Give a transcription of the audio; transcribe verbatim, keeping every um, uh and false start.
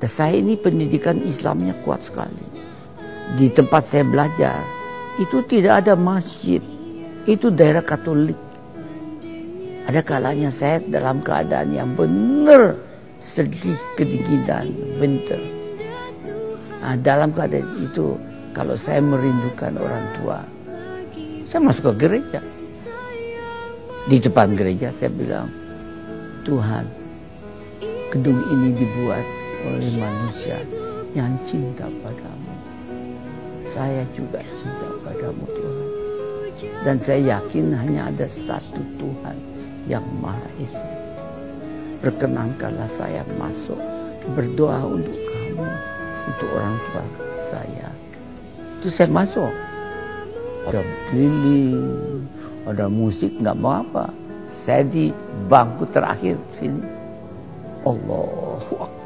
Dan saya ini pendidikan Islamnya kuat sekali. Di tempat saya belajar, itu tidak ada masjid. Itu daerah Katolik. Ada kalanya saya dalam keadaan yang benar sedih, kedinginan, winter. Nah, dalam keadaan itu, kalau saya merindukan orang tua, saya masuk ke gereja. Di depan gereja saya bilang, Tuhan, gedung ini dibuat oleh manusia yang cinta padamu. Saya juga cinta padamu, Tuhan. Dan saya yakin hanya ada satu Tuhan yang Maha Esa. Perkenankanlah saya masuk, berdoa untuk kamu, untuk orang tua saya. Itu saya masuk. Ada keliling, ada musik, nggak mau apa. Saya di bangku terakhir sini. Allahu Akbar.